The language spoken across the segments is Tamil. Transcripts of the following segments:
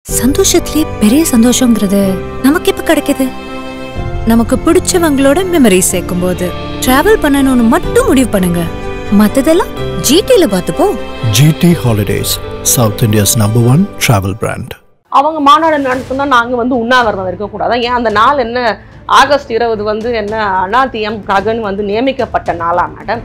சந்தோஷத்திலே பெரிய சந்தோஷம்ங்கிறது நமக்கு எப்ப கிடைக்குது? நமக்கு பிடிச்சவங்களோட மெமரி சேர்க்கும் போது. டிராவல் பண்ணணும்னு மட்டும் முடிவு பண்ணுங்க, மத்ததெல்லாம் ஜிடில பார்த்துப்போம். GT Holidays, South India's #1 travel brand. அவங்க மாநாடு நடத்தினா நாங்கள் உண்ணாவிரதம் இருக்கக்கூடாது. ஏன் அந்த நாள் என்ன ஆகஸ்ட் 20 என்ன ADMKன்னு நியமிக்கப்பட்ட நாளா மேடம்?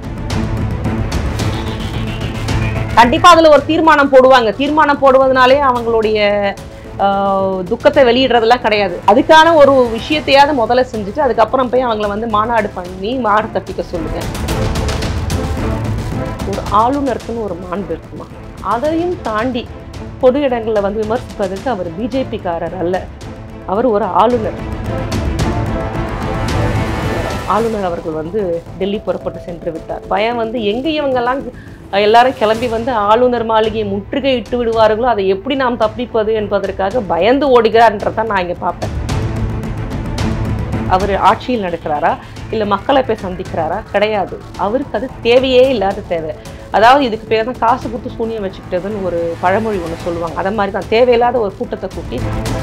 கண்டிப்பாக அதில் ஒரு தீர்மானம் போடுவாங்க. தீர்மானம் போடுவதனாலே அவங்களுடைய துக்கத்தை வெளியிடுறதெல்லாம் கிடையாது. அதுக்கான ஒரு விஷயத்தையாவது முதல்ல செஞ்சுட்டு அதுக்கப்புறம் போய் அவங்கள மாநாடு பண்ணி மாடு தட்டிக்க சொல்லுங்க. ஒரு ஆளுநருக்குன்னு ஒரு மாண்பு இருக்குமா? அதையும் தாண்டி பொது இடங்களில் விமர்சிப்பதற்கு அவர் பிஜேபிக்காரர் அல்ல, அவர் ஒரு ஆளுநர். ஆளுநர் அவர்கள் டெல்லி புறப்பட்டு சென்று விட்டார். பயம் எங்கே இவங்கெல்லாம் எல்லாரும் கிளம்பி ஆளுநர் மாளிகையை முற்றுகையிட்டு விடுவார்களோ அதை எப்படி நாம் தப்பிப்பது என்பதற்காக பயந்து ஓடுகிறார்ன்றதான் நான் இங்கே பார்ப்பேன். அவர் ஆட்சியில் நடக்கிறாரா இல்லை மக்களை போய் சந்திக்கிறாரா? கிடையாது. அவருக்கு அது தேவையே இல்லாத தேவை. அதாவது இதுக்கு பேர் தான் காசு கொடுத்து சூனியம் வச்சுக்கிட்டதுன்னு ஒரு பழமொழி ஒன்று சொல்லுவாங்க. அதை மாதிரி தான் தேவையில்லாத ஒரு கூட்டத்தை கூட்டி.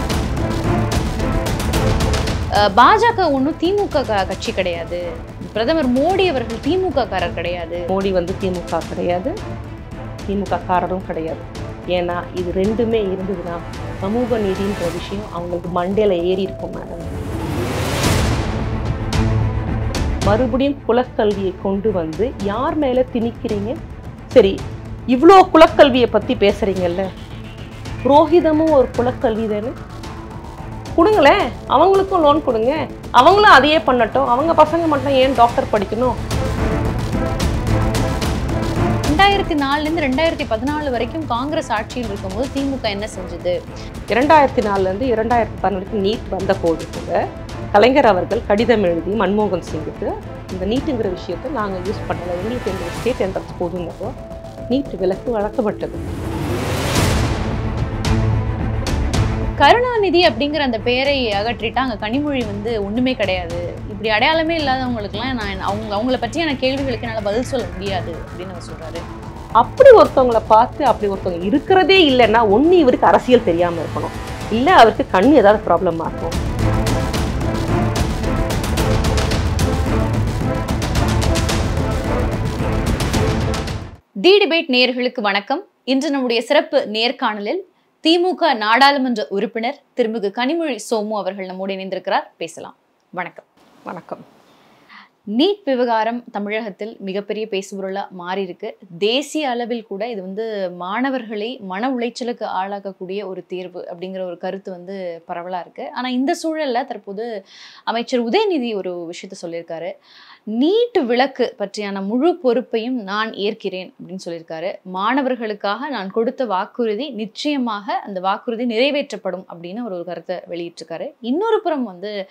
பாஜக ஒன்றும் திமுக கட்சி கிடையாது. பிரதமர் மோடி அவர்கள் திமுக காரர் கிடையாது. மோடி திமுக கிடையாது, திமுக காரரும் கிடையாது. ஏன்னா இது ரெண்டுமே இருந்ததுன்னா சமூக நீதின்ற விஷயம் அவங்களுக்கு மண்டையில ஏறி இருக்கும் மேடம். மறுபடியும் குலக்கல்வியை கொண்டு யார் மேல திணிக்கிறீங்க? சரி, இவ்வளோ குலக்கல்வியை பத்தி பேசுறீங்கல்ல, புரோகிதமும் ஒரு குலக்கல்வி தானே? கொடுங்களேன், அவங்களுக்கும் லோன் கொடுங்க, அவங்களும் அதையே பண்ணட்டும். அவங்க பசங்க மட்டும் ஏன் டாக்டர் படிக்கணும்? 2004 2014 வரைக்கும் காங்கிரஸ் ஆட்சியில் இருக்கும்போது திமுக என்ன செஞ்சது? 2004 2014 நீட் வந்த போது கூட கலைஞர் அவர்கள் கடிதம் எழுதி மன்மோகன் சிங்குக்கு இந்த நீட்டுங்கிற விஷயத்தை நாங்கள் யூஸ் பண்ணலை, எங்களுக்கு எங்கள் ஸ்டேட் என்ட்ரன்ஸ் போதுங்கிறப்போ நீட் விலக்கு வழங்கப்பட்டது. கருணாநிதி அப்படிங்கிற அந்த பெயரை அகற்றிட்டா அங்கே கனிமொழி ஒன்றுமே கிடையாது, இப்படி அடையாளமே இல்லாதவங்களுக்குலாம் நான் அவங்கள பற்றியான கேள்விகளுக்கு என்னால் பதில் சொல்ல முடியாது அப்படின்னு அவர் சொல்கிறாரு. அப்படி ஒருத்தவங்களை பார்த்து அப்படி ஒருத்தவங்க இருக்கிறதே இல்லைன்னா ஒன்று இவருக்கு அரசியல் தெரியாமல் இருக்கணும், இல்லை அவருக்கு கண் ஏதாவது ப்ராப்ளம் ஆகும். தி டிபேட் நேயர்களுக்கு வணக்கம். இன்று நம்முடைய சிறப்பு நேர்காணலில் திமுக நாடாளுமன்ற உறுப்பினர் திருமிகு கனிமொழி சோமு அவர்கள் நம்மோடு இணைந்திருக்கிறார். பேசலாம். வணக்கம். வணக்கம். நீட் விவகாரம் தமிழகத்தில் மிகப்பெரிய பேசுபொருளா மாறி இருக்கு. தேசிய அளவில் கூட இது மாணவர்களை மன உளைச்சலுக்கு ஆளாக்கக்கூடிய ஒரு தேர்வு அப்படிங்கிற ஒரு கருத்து பரவலா இருக்கு. ஆனா இந்த சூழல்ல தற்போது அமைச்சர் உதயநிதி ஒரு விஷயத்த சொல்லியிருக்காரு. நீட் விலக்கு பற்றியான முழு பொறுப்பையும் நான் ஏற்கிறேன் அப்படின்னு சொல்லியிருக்காரு. மாணவர்களுக்காக நான் கொடுத்த வாக்குறுதி நிச்சயமாக அந்த வாக்குறுதி நிறைவேற்றப்படும் அப்படின்னு ஒரு கருத்தை வெளியிட்டிருக்காரு. இன்னொரு புறம்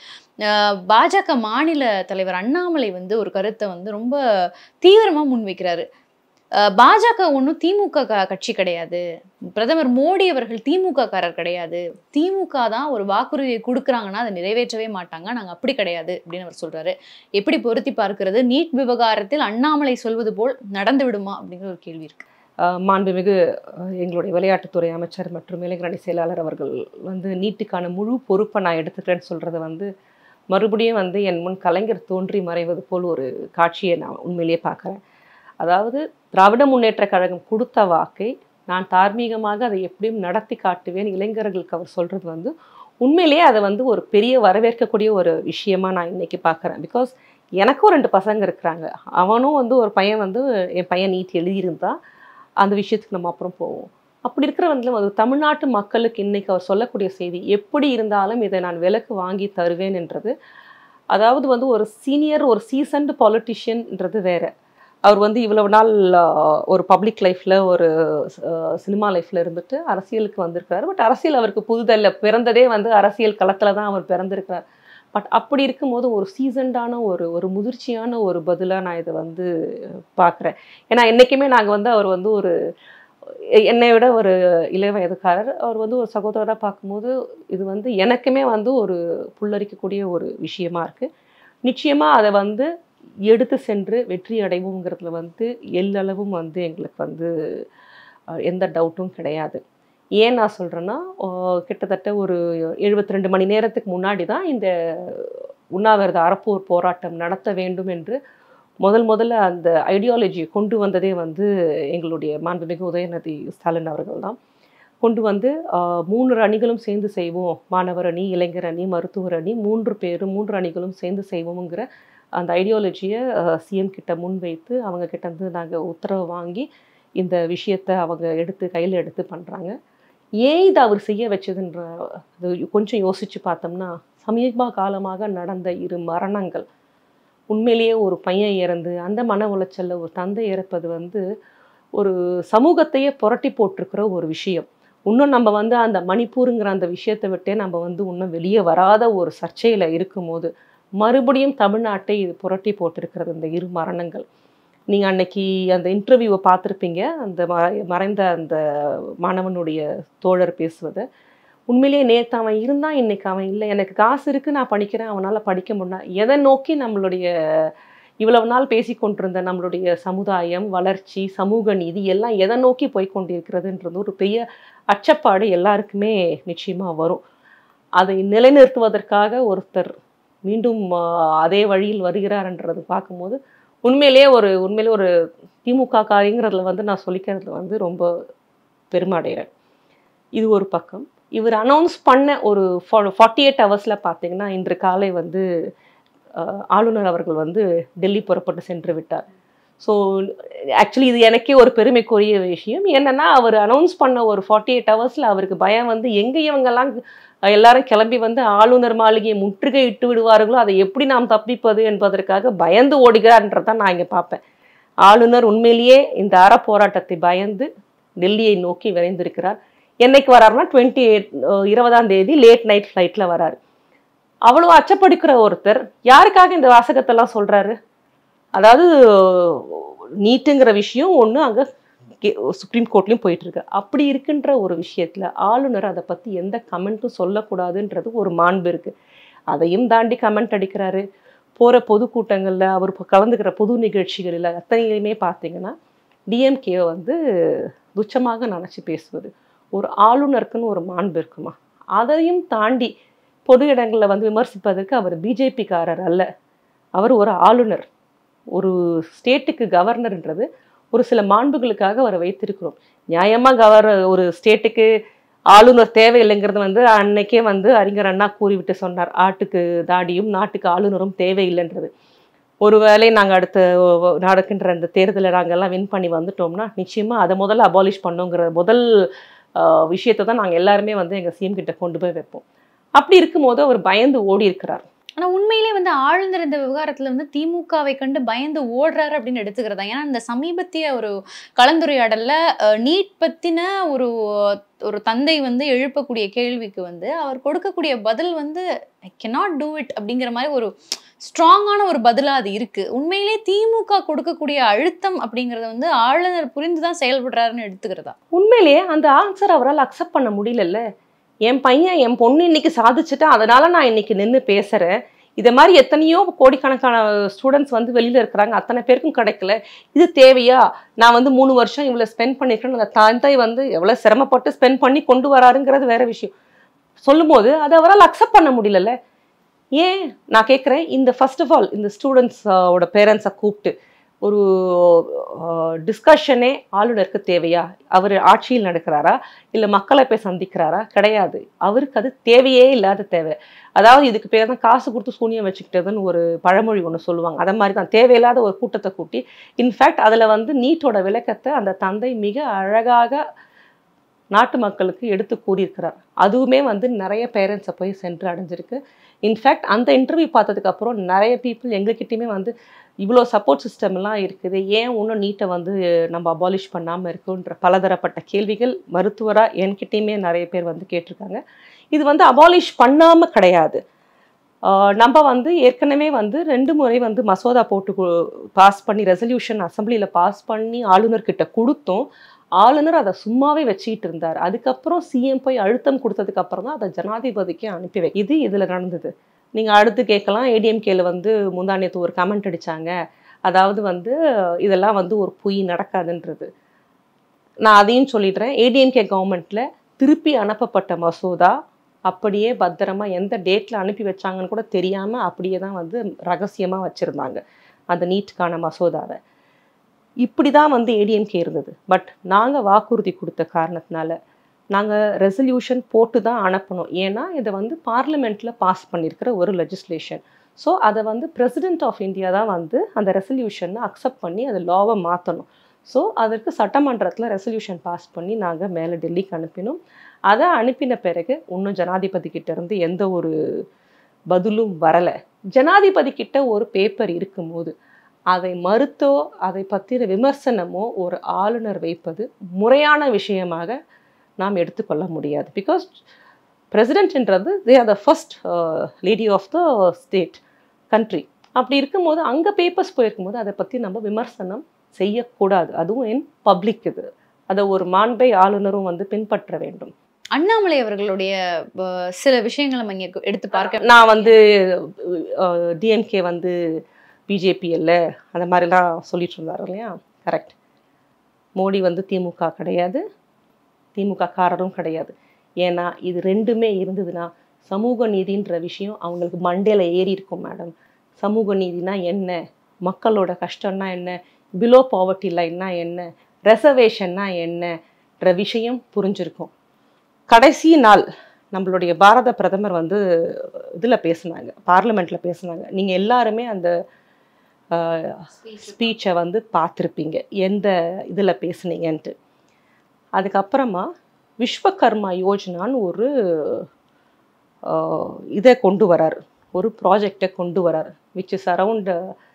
பாஜக மாநில தலைவர் அண்ணாமலை ஒரு கருத்தை ரொம்ப தீவிரமா முன்வைக்கிறாரு. பாஜக ஒன்றும் திமுக கட்சி கிடையாது, பிரதமர் மோடி அவர்கள் திமுக காரர் கிடையாது, திமுக தான் ஒரு வாக்குறுதியை கொடுக்குறாங்கன்னா அதை நிறைவேற்றவே மாட்டாங்க, நாங்கள் அப்படி கிடையாது அப்படின்னு அவர் சொல்றாரு. எப்படி பொருத்தி பார்க்கிறது? நீட் விவகாரத்தில் அண்ணாமலை சொல்வது போல் நடந்து விடுமா அப்படிங்கிற ஒரு கேள்வி இருக்கு. மாண்புமிகு எங்களுடைய விளையாட்டுத்துறை அமைச்சர் மற்றும் இளைஞரணி செயலாளர் அவர்கள் நீட்டுக்கான முழு பொறுப்பை நான் எடுத்துக்கிறேன்னு சொல்றது மறுபடியும் என் முன் கலைஞர் தோன்றி மறைவது போல் ஒரு காட்சியை நான் உண்மையிலேயே பார்க்குறேன். அதாவது திராவிட முன்னேற்ற கழகம் கொடுத்த வாக்கை நான் தார்மீகமாக அதை எப்படியும் நடத்தி காட்டுவேன் இளைஞர்களுக்கு அவர் சொல்கிறது உண்மையிலேயே அதை ஒரு பெரிய வரவேற்கக்கூடிய ஒரு விஷயமா நான் இன்னைக்கு பார்க்குறேன். பிகாஸ் எனக்கும் 2 பசங்க இருக்கிறாங்க. அவனும் ஒரு பையன் என் பையன் நீட் எழுதியிருந்தா அந்த விஷயத்துக்கு நம்ம அப்புறம் போவோம். அப்படி இருக்கிறவங்களும் தமிழ்நாட்டு மக்களுக்கு இன்னைக்கு அவர் சொல்லக்கூடிய செய்தி எப்படி இருந்தாலும் இதை நான் விலக்கு வாங்கி தருவேன் என்றது. அதாவது ஒரு சீனியர் ஒரு சீசன்டு பாலிட்டிஷியன்ன்றது வேற. அவர் இவ்வளவு நாள் ஒரு பப்ளிக் லைஃப்பில் ஒரு சினிமா லைஃப்பில் இருந்துட்டு அரசியலுக்கு வந்திருக்கிறார். பட் அரசியல் அவருக்கு புதுதல்ல, பிறந்ததே அரசியல் களத்தில் தான் அவர் பிறந்திருக்கிறார். பட் அப்படி இருக்கும்போது ஒரு சீசன்டான ஒரு முதிர்ச்சியான ஒரு பதிலாக நான் இதை பார்க்குறேன். ஏன்னா என்றைக்குமே நாங்கள் அவர் ஒரு என்னை விட ஒரு இளைய வயதுக்காரர், அவர் ஒரு சகோதரராக பார்க்கும்போது இது எனக்குமே ஒரு புல்லரிக்கக்கூடிய ஒரு விஷயமா இருக்குது. நிச்சயமாக அதை எடுத்து சென்று வெற்றி அடைவோங்கிறதுல எல்லளவும் எங்களுக்கு எந்த டவுட்டும் கிடையாது. ஏன் நான் சொல்கிறேன்னா, கிட்டத்தட்ட ஒரு 72 மணி நேரத்துக்கு முன்னாடி தான் இந்த உண்ணாவிரத அறப்போர் போராட்டம் நடத்த வேண்டும் என்று முதல்ல அந்த ஐடியாலஜியை கொண்டு வந்ததே வந்து எங்களுடைய மாண்புமிகு உதயநிதி ஸ்டாலின் அவர்கள் தான். கொண்டு வந்து 3 அணிகளும் சேர்ந்து செய்வோம், மாணவர் அணி, இளைஞர் அணி, மருத்துவர் அணி, 3 அணிகளும் சேர்ந்து செய்வோங்கிற அந்த ஐடியாலஜியை சிஎம் கிட்ட முன்வைத்து அவங்க கிட்ட இருந்து நாங்கள் உத்தரவு வாங்கி இந்த விஷயத்தை அவங்க கையில் எடுத்து பண்ணுறாங்க. ஏன் இதை அவர் செய்ய வச்சதுன்ற கொஞ்சம் யோசித்து பார்த்தோம்னா, சமீப காலமாக நடந்த 2 மரணங்கள், உண்மையிலேயே ஒரு பையன் இறந்து அந்த மன உளைச்சலில் ஒரு தந்தை இறப்பது வந்து ஒரு சமூகத்தையே புரட்டி போட்டிருக்கிற ஒரு விஷயம். இன்னும் நம்ம வந்து அந்த மணிப்பூருங்கிற அந்த விஷயத்தை விட்டே நம்ம வந்து இன்னும் வெளியே வராத ஒரு சர்ச்சையில் இருக்கும்போது மறுபடியும் தமிழ்நாட்டை இது புரட்டி போட்டிருக்கிறது இந்த 2 மரணங்கள். நீங்கள் அன்னைக்கு அந்த இன்டர்வியூவை பார்த்துருப்பீங்க, அந்த மறைந்த அந்த மாணவனுடைய தோழர் பேசுவதை. உண்மையிலேயே நேற்று அவன் இருந்தான், இன்னைக்கு அவன் இல்லை. எனக்கு காசு இருக்குது, நான் படிக்கிறேன், அவனால் படிக்க முடியல. எதை நோக்கி நம்மளுடைய இவ்வளவு நாள் பேசி கொண்டிருந்த நம்மளுடைய சமுதாயம், வளர்ச்சி, சமூக நீதி எல்லாம் எதை நோக்கி போய் கொண்டிருக்கிறதுன்றது ஒரு பெரிய அச்சப்பாடு எல்லாருக்குமே நிச்சயமாக வரும். அதை நிலைநிறுத்துவதற்காக ஒருத்தர் மீண்டும் அதே வழியில் வருகிறார்ன்றது பார்க்கும்போது உண்மையிலே ஒரு திமுக காரிங்கிறதுல வந்து நான் சொல்லிக்கிறதுல வந்து ரொம்ப பெருமை அடைகிறேன். இது ஒரு பக்கம். இவர் அனௌன்ஸ் பண்ண ஒரு 48 ஹவர்ஸில் பார்த்தீங்கன்னா இன்று காலை வந்து ஆளுநர் அவர்கள் வந்து டெல்லி புறப்பட்டு சென்று விட்டார். ஸோ ஆக்சுவலி இது எனக்கே ஒரு பெருமைக்குரிய விஷயம். என்னென்னா அவர் அனௌன்ஸ் பண்ண ஒரு 48 ஹவர்ஸில் அவருக்கு பயம் வந்து எங்கே இவங்கெல்லாம் எல்லாரும் கிளம்பி வந்து ஆளுநர் மாளிகையை முற்றுகை இட்டு விடுவார்களோ அதை எப்படி நாம் தப்பிப்பது என்பதற்காக பயந்து ஓடுகிறார்ன்றதான் நான் இங்கே பார்ப்பேன். ஆளுநர் உண்மையிலேயே இந்த போராட்டத்தை பயந்து டெல்லியை நோக்கி விரைந்திருக்கிறார். என்னைக்கு வராருன்னா 20ஆம் தேதி லேட் நைட் ஃப்ளைட்டில் வராரு. அவ்வளோ அச்சப்படுக்கிற ஒருத்தர் யாருக்காக இந்த வாசகத்தெல்லாம் சொல்கிறாரு? அதாவது நீட்டுங்கிற விஷயம் ஒன்று அங்கே சுப்ரீம் கோர்ட்லேயும் போயிட்டுருக்கு. அப்படி இருக்கின்ற ஒரு விஷயத்தில் ஆளுநர் அதை பற்றி எந்த கமெண்ட்டும் சொல்லக்கூடாதுன்றது ஒரு மாண்பு இருக்குது. அதையும் தாண்டி கமெண்ட் அடிக்கிறாரு. போகிற பொதுக்கூட்டங்களில் அவர் கலந்துக்கிற பொது நிகழ்ச்சிகளில் அத்தனையுமே பார்த்தீங்கன்னா டிஎம்கேவை வந்து துச்சமாக நினச்சி பேசுவது. ஒரு ஆளுநருக்குன்னு ஒரு மாண்பு இருக்குமா? அதையும் தாண்டி பொது இடங்களில் வந்து விமர்சிப்பதற்கு அவர் பிஜேபிக்காரர் அல்ல, அவர் ஒரு ஆளுநர். ஒரு ஸ்டேட்டுக்கு கவர்னர்ன்றது ஒரு சில மாண்புகளுக்காக அவரை வைத்திருக்கிறோம். நியாயமாக ஒரு ஸ்டேட்டுக்கு ஆளுநர் தேவையில்லைங்கிறது வந்து அன்னைக்கே வந்து அறிஞர் அண்ணா கூறிவிட்டு சொன்னார். ஆட்டுக்கு தாடியும் நாட்டுக்கு ஆளுநரும் தேவையில்லைன்றது. ஒருவேளை நாங்கள் அடுத்த நடக்கின்ற அந்த தேர்தலை நாங்கள்லாம் வின் பண்ணி வந்துட்டோம்னா நிச்சயமாக அதை முதல்ல அபாலிஷ் பண்ணோங்கிற முதல் விஷயத்தை தான் நாங்கள் எல்லாருமே வந்து எங்கள் சிஎம் கிட்ட கொண்டு போய் வைப்போம். அப்படி இருக்கும்போது அவர் பயந்து ஓடி இருக்கிறார். ஆனால் உண்மையிலே வந்து ஆளுநர் இந்த விவகாரத்தில் வந்து திமுகவை கண்டு பயந்து ஓடுறாரு அப்படின்னு எடுத்துக்கிறதா? ஏன்னா இந்த சமீபத்திய ஒரு கலந்துரையாடலில் நீட் பற்றின ஒரு தந்தை வந்து எழுப்பக்கூடிய கேள்விக்கு வந்து அவர் கொடுக்கக்கூடிய பதில் வந்து ஐ கேனாட் டூ இட் அப்படிங்கிற மாதிரி ஒரு ஸ்ட்ராங்கான ஒரு பதிலாக அது இருக்குது. உண்மையிலே திமுக கொடுக்கக்கூடிய அழுத்தம் அப்படிங்கிறத வந்து ஆளுநர் புரிந்து தான் செயல்படுறாருன்னு எடுத்துக்கிறதா? உண்மையிலேயே அந்த ஆன்சர் அவரால் அக்செப்ட் பண்ண முடியலல்ல. என் பையன் என் பொண்ணு இன்னைக்கு சாதிச்சுட்டா, அதனால நான் இன்னைக்கு நின்று பேசுகிறேன். இதை மாதிரி எத்தனையோ கோடிக்கணக்கான ஸ்டூடெண்ட்ஸ் வந்து வெளியில் இருக்கிறாங்க, அத்தனை பேருக்கும் கிடைக்கல. இது தேவையா? நான் வந்து 3 வருஷம் இவ்வளோ ஸ்பெண்ட் பண்ணியிருக்கேன்னு அந்த தந்தை வந்து எவ்வளோ சிரமப்பட்டு ஸ்பெண்ட் பண்ணி கொண்டு வராருங்கிறது வேற விஷயம். சொல்லும்போது அதை அவரால் அக்செப்ட் பண்ண முடியலல்ல. ஏன் நான் கேட்குறேன், இந்த ஃபர்ஸ்ட் ஆஃப் ஆல் இந்த ஸ்டூடெண்ட்ஸோட பேரண்ட்ஸை கூப்பிட்டு ஒரு டிஸ்கஷனே ஆளுநருக்கு தேவையா? அவர் ஆட்சியில் நடக்கிறாரா இல்லை மக்களை போய் சந்திக்கிறாரா? கிடையாது. அவருக்கு அது தேவையே இல்லாத தேவை. அதாவது இதுக்கு பேர் தான் காசு கொடுத்து சூனியம் வச்சுக்கிட்டதுன்னு ஒரு பழமொழி ஒன்று சொல்லுவாங்க. அதை மாதிரி தான் தேவையில்லாத ஒரு கூட்டத்தை கூட்டி இன்ஃபேக்ட் அதில் வந்து நீட்டோட விளக்கத்தை அந்த தந்தை மிக அழகாக நாட்டு மக்களுக்கு எடுத்து கூறியிருக்கிறார். அதுவுமே வந்து நிறைய பேரண்ட்ஸை போய் சென்று அடைஞ்சிருக்கு. இன்ஃபேக்ட் அந்த இன்டர்வியூ பார்த்ததுக்கப்புறம் நிறைய பீப்புள் எங்ககிட்டயுமே வந்து இவ்வளோ சப்போர்ட் சிஸ்டம்லாம் இருக்குது, ஏன் இன்னும் நீட்டை வந்து நம்ம அபாலிஷ் பண்ணாமல் இருக்குன்ற பலதரப்பட்ட கேள்விகள் மருத்துவராக என்கிட்டையுமே நிறைய பேர் வந்து கேட்டிருக்காங்க. இது வந்து அபாலிஷ் பண்ணாமல் கிடையாது. நம்ம வந்து ஏற்கனவே வந்து 2 முறை வந்து மசோதா போட்டு பாஸ் பண்ணி ரெசல்யூஷன் அசம்பிளியில் பாஸ் பண்ணி ஆளுநர்கிட்ட கொடுத்தோம். ஆளுநர் அதை சும்மாவே வச்சுக்கிட்டு இருந்தார். அதுக்கப்புறம் சிஎம் போய் அழுத்தம் கொடுத்ததுக்கு அப்புறம் தான் அதை ஜனாதிபதிக்கு அனுப்பி இது இதில் நடந்தது. நீங்கள் அடுத்து கேட்கலாம், ஏடிஎம்கேல வந்து முந்தானியத்து ஒரு கமெண்ட் அடித்தாங்க, அதாவது வந்து இதெல்லாம் வந்து ஒரு பொய் நடக்காதுன்றது. நான் அதையும் சொல்லிடுறேன். ஏடிஎம்கே கவர்மெண்ட்டில் திருப்பி அனுப்பப்பட்ட மசோதா அப்படியே பத்திரமா எந்த டேட்டில் அனுப்பி வச்சாங்கன்னு கூட தெரியாமல் அப்படியே தான் வந்து ரகசியமாக வச்சுருந்தாங்க அந்த நீட்டுக்கான மசோதாவை. இப்படி தான் வந்து ஏடிஎம்கே இருந்தது. பட் நாங்கள் வாக்குறுதி கொடுத்த காரணத்தினால நாங்கள் ரெசல்யூஷன் போட்டு தான் அனுப்பணும். ஏன்னா இதை வந்து பார்லிமெண்ட்டில் பாஸ் பண்ணியிருக்கிற ஒரு லெஜிஸ்லேஷன். ஸோ அதை வந்து பிரசிடென்ட் ஆஃப் இந்தியா தான் வந்து அந்த ரெசல்யூஷனை அக்செப்ட் பண்ணி அதை லாவை மாற்றணும். ஸோ அதற்கு சட்டமன்றத்தில் ரெசல்யூஷன் பாஸ் பண்ணி நாங்கள் மேலே டெல்லிக்கு அனுப்பினோம். அதை அனுப்பின பிறகு இன்னும் ஜனாதிபதி கிட்ட இருந்து எந்த ஒரு பதிலும் வரலை. ஜனாதிபதி கிட்ட ஒரு பேப்பர் இருக்கும்போது அதை மறுத்தோ அதை பற்றின விமர்சனமோ ஒரு ஆளுநர் வைப்பது முறையான விஷயமாக நாம் எடுத்துக்கொள்ள முடியாது. பிகாஸ் பிரசிடென்ட்ன்றது they are the first lady of the state country. அப்படி இருக்கும்போது அங்கே பேப்பர்ஸ் போயிருக்கும்போது அதை பற்றி நம்ம விமர்சனம் செய்யக்கூடாது. அதுவும் என் பப்ளிக் இது. அதை ஒரு மாண்பை ஆளுநரும் வந்து பின்பற்ற வேண்டும். அண்ணாமலை அவர்களுடைய சில விஷயங்களை நம்ம இங்கே எடுத்து பார்க்க, நான் வந்து டிஎம்கே வந்து பிஜேபி இல்லை அந்த மாதிரிலாம் சொல்லிட்டு இருந்தார் இல்லையா? கரெக்ட். மோடி வந்து திமுக கிடையாது, திமுக காரரும் கிடையாது. ஏன்னா இது ரெண்டுமே இருந்ததுன்னா சமூக நீதின்ற விஷயம் அவங்களுக்கு மண்டையில் ஏறி இருக்கும் மேடம். சமூக நீதினா என்ன, மக்களோட கஷ்டம்னா என்ன, பிலோ பாவர்ட்டி லைன்னா என்ன, ரெசர்வேஷன்னா என்னன்ற விஷயம் புரிஞ்சிருக்கும். கடைசி நாள் நம்மளுடைய பாரத பிரதமர் வந்து இதில் பேசுனாங்க, பார்லிமெண்ட்டில் பேசுனாங்க. நீங்கள் எல்லாருமே அந்த ஸ்பீச்சை வந்து பார்த்துருப்பீங்க, எந்த இதில் பேசுனீங்கன்ட்டு. அதுக்கப்புறமா விஸ்வகர்மா யோஜனான்னு ஒரு இதை கொண்டு வரார், ஒரு ப்ராஜெக்டை கொண்டு வரார், which is around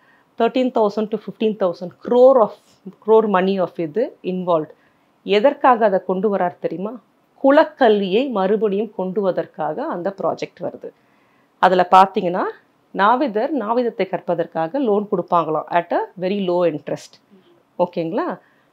13,000 to 15,000 crore money of இது இன்வால்வ். எதற்காக அதை கொண்டு வரார் தெரியுமா? குலக்கல்வியை மறுபடியும் கொண்டு வருவதற்காக அந்த ப்ராஜெக்ட் வருது. அதில் பார்த்தீங்கன்னா நாவிதத்தை கற்பதற்காக லோன் கொடுப்பாங்களாம் at a very low interest. ஓகேங்களா?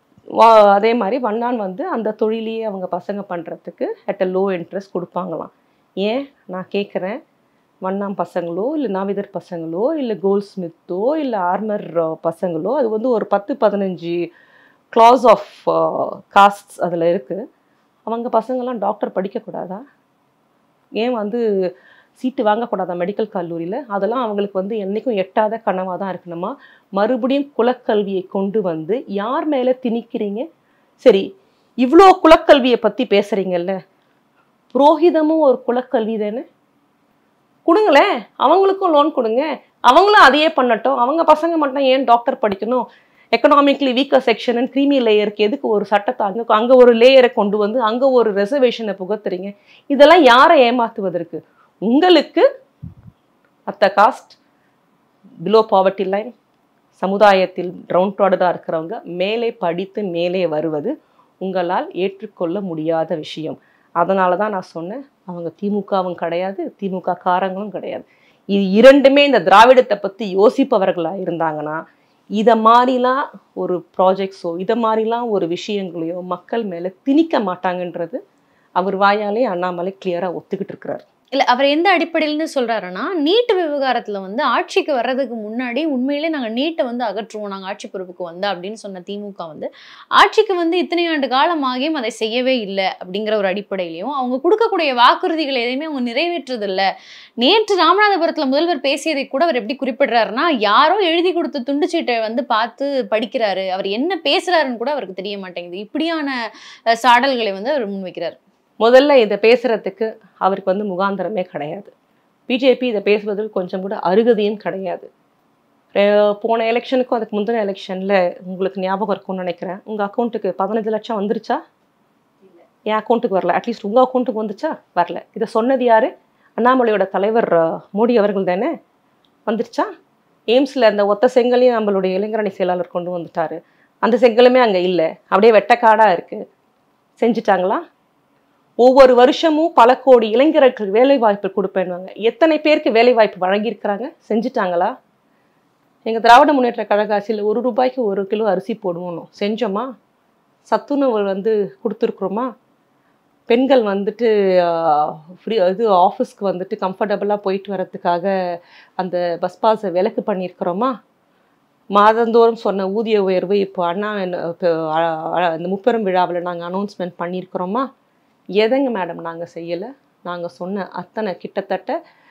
அதே மாதிரி வண்ணான் வந்து அந்த தொழிலையே அவங்க பசங்க பண்ணுறதுக்கு அட் அ லோ இன்ட்ரெஸ்ட் கொடுப்பாங்களாம். ஏன் நான் கேட்குறேன், வண்ணாம் பசங்களோ இல்லை நாவிதர் பசங்களோ இல்லை கோல்ட் ஸ்மித்தோ இல்லை ஆர்மர் பசங்களோ, அது வந்து ஒரு 10-15 கிளாஸ் ஆஃப் காஸ்ட்ஸ் அதில் இருக்குது. அவங்க பசங்கள்லாம் டாக்டர் படிக்கக்கூடாதா? ஏன் வந்து சீட்டு வாங்கக்கூடாதா மெடிக்கல் கல்லூரியில்? அதெல்லாம் அவங்களுக்கு வந்து என்றைக்கும் எட்டாத கனவாக தான் இருக்கணுமா? மறுபடியும் குலக்கல்வியை கொண்டு வந்து யார் மேலே திணிக்கிறீங்க? சரி, இவ்வளோ குலக்கல்வியை பற்றி பேசுகிறீங்கல்ல, புரோகிதமும் ஒரு குலக்கல்வி தானே? கொடுங்களேன், அவங்களுக்கும் லோன் கொடுங்க, அவங்களும் அதையே பண்ணட்டும். அவங்க பசங்க மட்டும் ஏன் டாக்டர் படிக்கணும்? Economically weaker section and creamy லேயருக்கு எதுக்கு ஒரு சட்டத்தை அங்கே ஒரு லேயரை கொண்டு வந்து அங்கே ஒரு ரெசர்வேஷனை புகத்துறீங்க? இதெல்லாம் யாரை ஏமாத்துவதற்கு? உங்களுக்கு அத்த காஸ்ட், பிலோ பாவர்ட்டி லைன், சமுதாயத்தில் டவுன்ட்ராடடாக இருக்கிறவங்க மேலே படித்து மேலே வருவது உங்களால் ஏற்றுக்கொள்ள முடியாத விஷயம். அதனால தான் நான் சொன்னேன், அவங்க திமுகவும் கிடையாது, திமுக காரங்களும் கிடையாது. இது இரண்டுமே இந்த திராவிடத்தை பற்றி யோசிப்பவர்களாக இருந்தாங்கன்னா இதை மாதிரிலாம் ஒரு ப்ராஜெக்ட்ஸோ இதை மாதிரிலாம் ஒரு விஷயங்களையோ மக்கள் மேலே திணிக்க மாட்டாங்கன்றது அவர் வாயாலே அண்ணாமலை கிளியராக ஒத்துக்கிட்டு இருக்கிறார். இல்லை, அவர் எந்த அடிப்படையில்னு சொல்கிறாருன்னா, நீட் விவகாரத்தில் வந்து ஆட்சிக்கு வர்றதுக்கு முன்னாடி உண்மையிலே நாங்கள் நீட்டை வந்து அகற்றுவோம், நாங்கள் ஆட்சி பொறுப்புக்கு வந்தா அப்படின்னு சொன்ன திமுக வந்து ஆட்சிக்கு வந்து இத்தனை ஆண்டு காலமாகியும் அதை செய்யவே இல்லை அப்படிங்கிற ஒரு அடிப்படையிலையும் அவங்க கொடுக்கக்கூடிய வாக்குறுதிகள் எதையுமே அவங்க நிறைவேற்றதில்லை. நேற்று ராமநாதபுரத்தில் முதல்வர் பேசியதை கூட அவர் எப்படி குறிப்பிடுறாருன்னா, யாரோ எழுதி கொடுத்த துண்டுச்சீட்டை வந்து பார்த்து படிக்கிறாரு, அவர் என்ன பேசுகிறாருன்னு கூட அவருக்கு தெரிய மாட்டேங்குது. இப்படியான சாடல்களை வந்து அவர் முன்வைக்கிறார். முதல்ல இதை பேசுகிறதுக்கு அவருக்கு வந்து முகாந்திரமே கிடையாது. பிஜேபி இதை பேசுவதில் கொஞ்சம் கூட அருகதையும் கிடையாது. போன எலெக்ஷனுக்கும் அதுக்கு முந்தின எலெக்ஷனில் உங்களுக்கு ஞாபகம் இருக்கும்னு நினைக்கிறேன், உங்கள் அக்கௌண்ட்டுக்கு 15 லட்சம் வந்துருச்சா? என் அக்கௌண்ட்டுக்கு வரல. அட்லீஸ்ட் உங்கள் அக்கௌண்ட்டுக்கு வந்துச்சா? வரல. இதை சொன்னது யார்? அண்ணாமலையோட தலைவர் மோடி அவர்கள் தானே. வந்துருச்சா? எய்ம்ஸில் அந்த ஒத்த செங்கலையும் நம்மளுடைய இளைஞரணி செயலாளர் கொண்டு வந்துட்டார். அந்த செங்கலுமே அங்கே இல்லை, அப்படியே வெட்டக்காடாக இருக்குது. செஞ்சுட்டாங்களா? ஒவ்வொரு வருஷமும் பல கோடி இளைஞர்களுக்கு வேலை வாய்ப்பு கொடுப்பேன்வாங்க. எத்தனை பேருக்கு வேலை வாய்ப்பு வழங்கியிருக்கிறாங்க? செஞ்சுட்டாங்களா? எங்கள் திராவிட முன்னேற்ற கழக ஆட்சியில் 1 ரூபாய்க்கு 1 கிலோ அரிசி போடுவோம், செஞ்சோமா? சத்துணவு வந்து கொடுத்துருக்குறோமா? பெண்கள் வந்துட்டு ஃப்ரீ இது ஆஃபீஸ்க்கு வந்துட்டு கம்ஃபர்டபுளாக போயிட்டு வரதுக்காக அந்த பஸ் பாஸை விலக்கு பண்ணியிருக்கிறோமா? மாதந்தோறும் சொன்ன ஊதிய உயர்வு இப்போ இந்த முப்பெரும் விழாவில் நாங்கள் அனௌன்ஸ்மெண்ட் பண்ணியிருக்கிறோமா? எதைங்க மேடம் நாங்கள் செய்யலை? நாங்கள் சொன்ன அத்தனை கிட்டத்தட்ட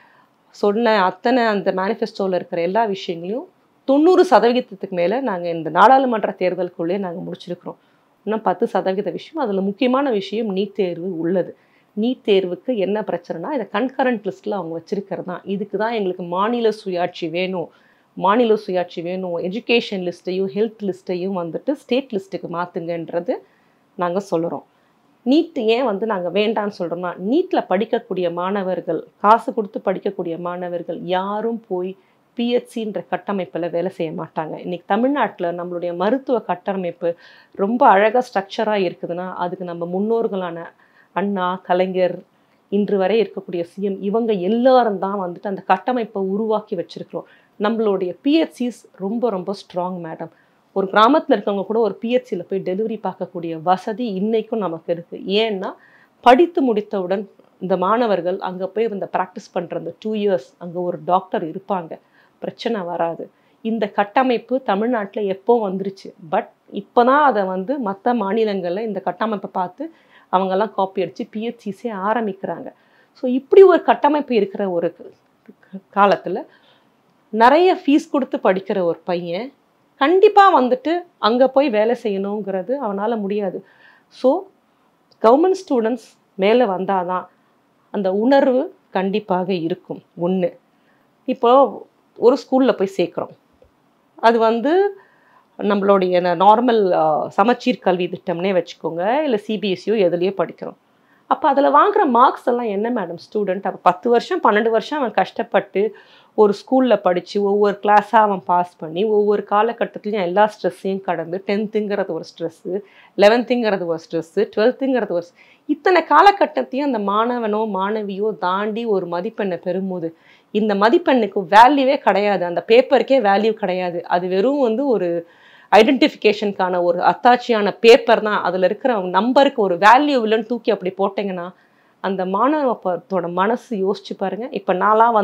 அந்த மேனிஃபெஸ்டோவில் இருக்கிற எல்லா விஷயங்களையும் 90% மேலே நாங்கள் இந்த நாடாளுமன்ற தேர்தலுக்குள்ளேயே நாங்கள் முடிச்சிருக்கிறோம். இன்னும் 10% விஷயம், அதில் முக்கியமான விஷயம் நீட் தேர்வு உள்ளது. நீட் தேர்வுக்கு என்ன பிரச்சனைனா, இதை கன்கரண்ட் லிஸ்ட்டில் அவங்க வச்சிருக்கிறது தான். இதுக்கு தான் எங்களுக்கு மாநில சுயாட்சி வேணும், எஜுகேஷன் லிஸ்ட்டையும் ஹெல்த் லிஸ்ட்டையும் வந்துட்டு ஸ்டேட் லிஸ்ட்டுக்கு மாற்றுங்கன்றது நாங்கள் சொல்கிறோம். நீட் ஏன் வந்து நாங்கள் வேண்டான்னு சொல்கிறோம்னா, நீட்டில் படிக்கக்கூடிய மாணவர்கள், காசு கொடுத்து படிக்கக்கூடிய மாணவர்கள் யாரும் போய் பிஹெச்சின்ற கட்டமைப்பில் வேலை செய்ய மாட்டாங்க. இன்றைக்கி தமிழ்நாட்டில் நம்மளுடைய மருத்துவ கட்டமைப்பு ரொம்ப அழகாக ஸ்ட்ரக்சராக இருக்குதுன்னா, அதுக்கு நம்ம முன்னோர்களான அண்ணா, கலைஞர், இன்று வரை இருக்கக்கூடிய சிஎம், இவங்க எல்லாரும் தான் வந்துட்டு அந்த கட்டமைப்பை உருவாக்கி வச்சுருக்கிறோம். நம்மளுடைய பிஹெச்சிஸ் ரொம்ப ரொம்ப ஸ்ட்ராங் மேடம். ஒரு கிராமத்தில் இருக்கவங்க கூட ஒரு பிஹெச்சியில் போய் டெலிவரி பார்க்கக்கூடிய வசதி இன்றைக்கும் நமக்கு இருக்குது. ஏன்னா படித்து முடித்தவுடன் இந்த மாணவர்கள் அங்கே போய் இந்த ப்ராக்டிஸ் பண்ணுற அந்த 2 இயர்ஸ் அங்கே ஒரு டாக்டர் இருப்பாங்க, பிரச்சனை வராது. இந்த கட்டமைப்பு தமிழ்நாட்டில் எப்போ வந்துருச்சு, பட் இப்போ தான் அதை வந்து மற்ற மாநிலங்களில் இந்த கட்டமைப்பை பார்த்து அவங்கெல்லாம் காப்பி அடித்து பிஹெச்சிஸே ஆரம்பிக்கிறாங்க. ஸோ இப்படி ஒரு கட்டமைப்பு இருக்கிற ஒரு காலத்தில் நிறைய ஃபீஸ் கொடுத்து படிக்கிற ஒரு பையன் கண்டிப்பாக வந்துட்டு அங்கே போய் வேலை செய்யணுங்கிறது அவனால் முடியாது. ஸோ கவர்மெண்ட் ஸ்டூடெண்ட்ஸ் மேலே வந்தால் தான் அந்த உணர்வு கண்டிப்பாக இருக்கும். ஒன்று, இப்போது ஒரு ஸ்கூலில் போய் சேர்க்குறோம், அது வந்து நம்மளுடைய நார்மல் சமச்சீர் கல்வி திட்டம்னே வச்சுக்கோங்க, இல்லை சிபிஎஸ்சியோ எதுலேயோ படிக்கிறோம். அப்போ அதில் வாங்குகிற மார்க்ஸ் எல்லாம் என்ன மேடம்? ஸ்டூடெண்ட் அப்போ 10 வருஷம் 12 வருஷம் அவன் கஷ்டப்பட்டு ஒரு ஸ்கூலில் படித்து ஒவ்வொரு கிளாஸாக அவன் பாஸ் பண்ணி ஒவ்வொரு காலகட்டத்துலையும் எல்லா ஸ்ட்ரெஸ்ஸையும் கடந்து 10th ஒரு ஸ்ட்ரெஸ்ஸு, 11th ஒரு ஸ்ட்ரெஸ்ஸு, 12th ஒரு இத்தனை காலகட்டத்தையும் அந்த மாணவனோ மாணவியோ தாண்டி ஒரு மதிப்பெண்ணை பெறும்போது இந்த மதிப்பெண்ணுக்கு வேல்யூவே கிடையாது, அந்த பேப்பருக்கே வேல்யூ கிடையாது. அது வெறும் வந்து ஒரு ஐடென்டிஃபிகேஷனுக்கான ஒரு அத்தாட்சியான பேப்பர் தான். அதில் இருக்கிற நம்பருக்கு ஒரு வேல்யூ இல்லைன்னு தூக்கி அப்படி போட்டிங்கன்னா அந்த மாணவத்தோட மனசு யோசிச்சு பாருங்கள். இப்போ நான்லாம்